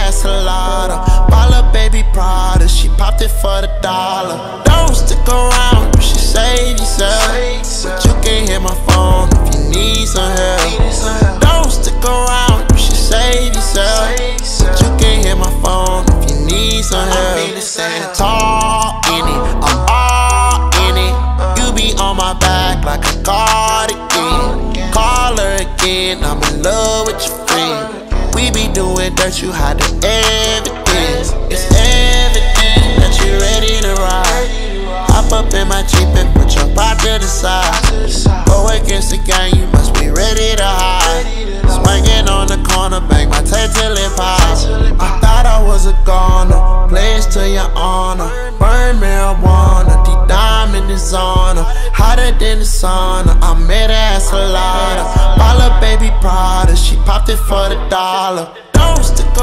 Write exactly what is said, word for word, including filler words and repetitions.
ass a lot. Ball up baby Prada, she popped it for the dollar. Don't stick around, you should save yourself. But you can hit my phone if you need some help. Don't stick around, you should save yourself. But you can hit my phone if you need some help. Tall in it, I'm all in it. You be on my back like a cardigan. Call her again, I'm in love with your friend. We be doing dirt, you hide the evidence. It's evident that you ready to ride. Hop up in my Jeep and put your pop to the side. Go against the gang, you must be ready to hide. Swinging on the corner, bang my tail till it pops. I thought I was a goner, pledge to your honor. Burn marijuana, the diamond is on her. Hotter than the sauna, I made her ass a lot. Ball up baby Prada, she popped it for the dollar. Don't stick